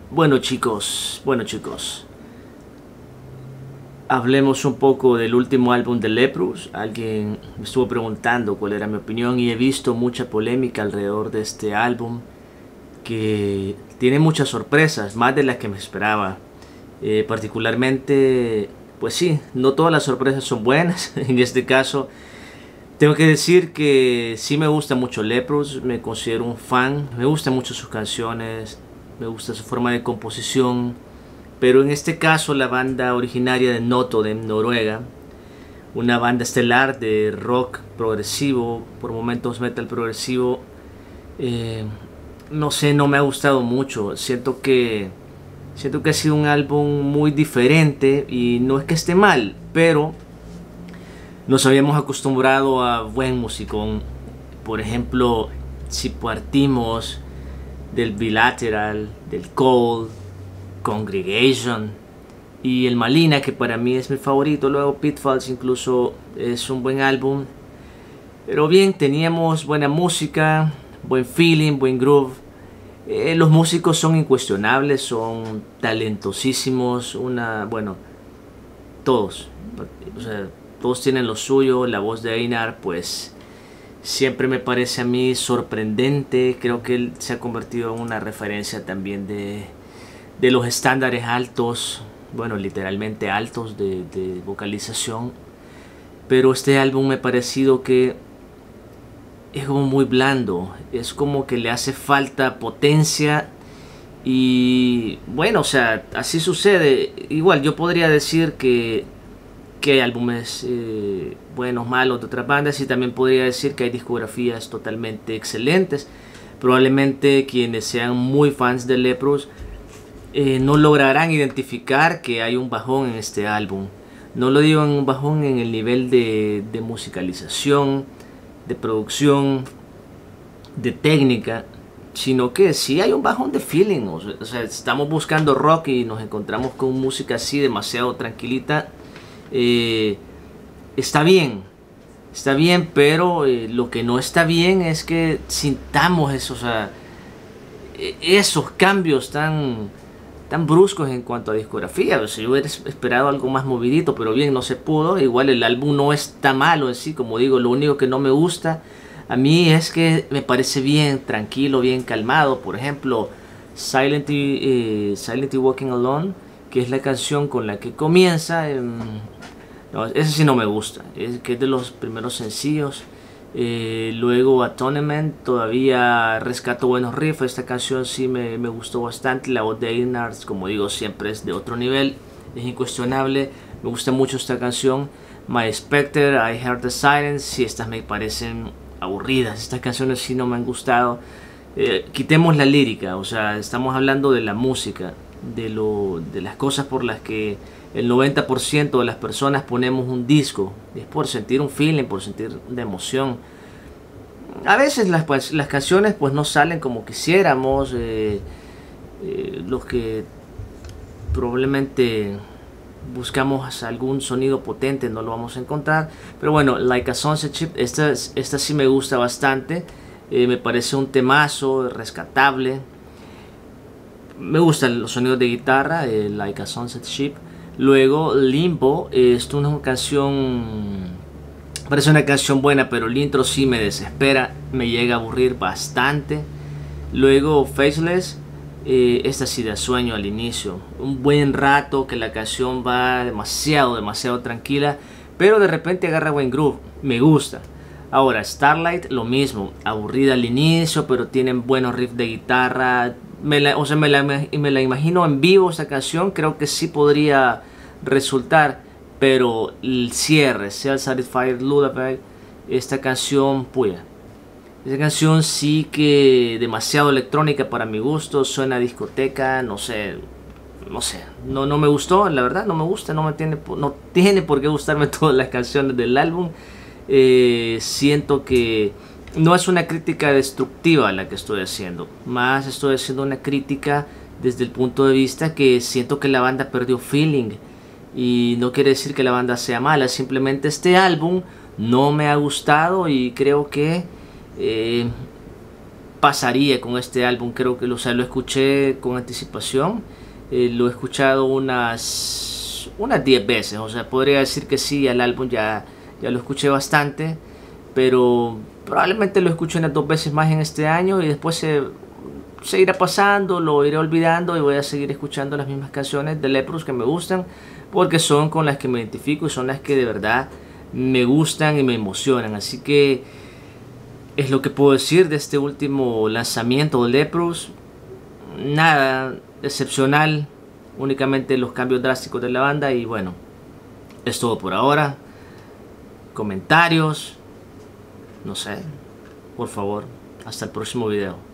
Bueno chicos, hablemos un poco del último álbum de Leprous. Alguien me estuvo preguntando cuál era mi opinión y he visto mucha polémica alrededor de este álbum que tiene muchas sorpresas, más de las que me esperaba. Particularmente, pues sí, no todas las sorpresas son buenas. En este caso, tengo que decir que sí me gusta mucho Leprous, me considero un fan, me gustan mucho sus canciones, me gusta su forma de composición, pero en este caso la banda originaria de Noto de Noruega, una banda estelar de rock progresivo, por momentos metal progresivo, eh, no sé, no me ha gustado mucho. Siento que ha sido un álbum muy diferente y no es que esté mal, pero nos habíamos acostumbrado a buen musicón. Por ejemplo, si partimos del Bilateral, del Cold, Congregation y el Malina, que para mí es mi favorito. Luego Pitfalls incluso es un buen álbum. Pero bien, teníamos buena música, buen feeling, buen groove. Los músicos son incuestionables, son talentosísimos. Bueno, todos. O sea, todos tienen lo suyo. La voz de Einar, pues siempre me parece a mí sorprendente. Creo que él se ha convertido en una referencia también de los estándares altos, bueno, literalmente altos de vocalización. Pero este álbum me ha parecido que es como muy blando, es como que le hace falta potencia. Y bueno, o sea, así sucede. Igual yo podría decir que hay álbumes buenos, malos de otras bandas, y también podría decir que hay discografías totalmente excelentes. Probablemente quienes sean muy fans de Leprous no lograrán identificar que hay un bajón en este álbum. No lo digo en un bajón en el nivel de musicalización, de producción, de técnica, sino que sí hay un bajón de feeling. O sea, estamos buscando rock y nos encontramos con música así demasiado tranquilita. Está bien, está bien, pero lo que no está bien es que sintamos eso, o sea, esos cambios tan bruscos en cuanto a discografía. O sea, yo hubiera esperado algo más movidito, pero bien, no se pudo. Igual el álbum no está malo en sí, como digo, lo único que no me gusta a mí es que me parece bien tranquilo, bien calmado. Por ejemplo, Silently Walking Alone, que es la canción con la que comienza. No, ese sí no me gusta, que es de los primeros sencillos. Luego Atonement, todavía rescato buenos riffs. Esta canción sí me gustó bastante. La voz de Einar, como digo, siempre es de otro nivel, es incuestionable. Me gusta mucho esta canción. My Spectre, I Heard the Silence. Sí, estas me parecen aburridas, estas canciones sí no me han gustado. Quitemos la lírica, o sea, estamos hablando de la música, de las cosas por las que el 90% de las personas ponemos un disco. Es por sentir un feeling, por sentir de emoción. A veces las canciones pues no salen como quisiéramos. Los que probablemente buscamos algún sonido potente no lo vamos a encontrar. Pero bueno, Like a Sunset Ship, esta sí me gusta bastante. Me parece un temazo rescatable. Me gustan los sonidos de guitarra, Like a Sunset Ship. Luego Limbo, esto es una canción, parece una canción buena, pero el intro sí me desespera, me llega a aburrir bastante. Luego Faceless, esta sí da sueño al inicio, un buen rato que la canción va demasiado tranquila, pero de repente agarra buen groove, me gusta. Ahora Starlight, lo mismo, aburrida al inicio, pero tienen buenos riffs de guitarra. Me la imagino en vivo esta canción, creo que sí podría resultar, pero el cierre, Self Satisfied Lullaby, esta canción, puya, esta canción sí que demasiado electrónica para mi gusto, suena a discoteca, no sé, no me gustó, la verdad no me gusta, no tiene por qué gustarme todas las canciones del álbum. Siento que no es una crítica destructiva la que estoy haciendo, más estoy haciendo una crítica desde el punto de vista que siento que la banda perdió feeling. Y no quiere decir que la banda sea mala, simplemente este álbum no me ha gustado y creo que pasaría con este álbum. Creo que lo escuché con anticipación. Lo he escuchado unas 10 veces. O sea, podría decir que sí, al álbum ya lo escuché bastante. Pero probablemente lo escuché unas 2 veces más en este año. Y después se irá pasando, lo iré olvidando. Y voy a seguir escuchando las mismas canciones de Leprous que me gustan. Porque son con las que me identifico y son las que de verdad me gustan y me emocionan. Así que es lo que puedo decir de este último lanzamiento de Leprous. Nada excepcional, únicamente los cambios drásticos de la banda. Y bueno, es todo por ahora. Comentarios, no sé, por favor, hasta el próximo video.